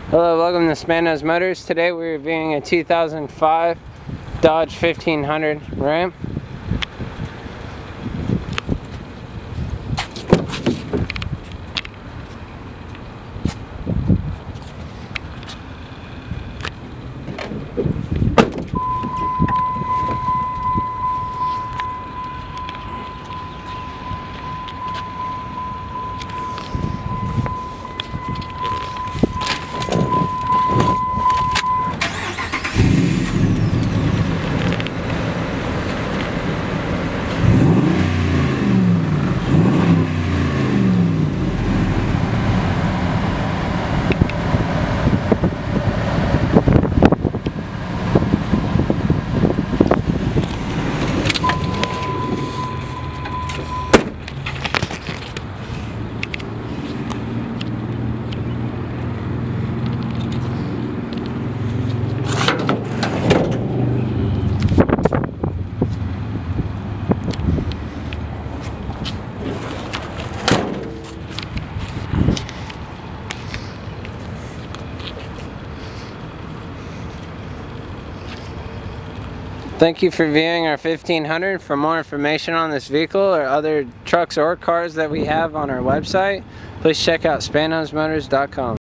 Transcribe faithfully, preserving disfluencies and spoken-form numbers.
Hello, welcome to Spanos Motors. Today we're reviewing a two thousand five Dodge fifteen hundred Ram. Thank you for viewing our fifteen hundred. For more information on this vehicle or other trucks or cars that we have on our website, please check out spanos motors dot com.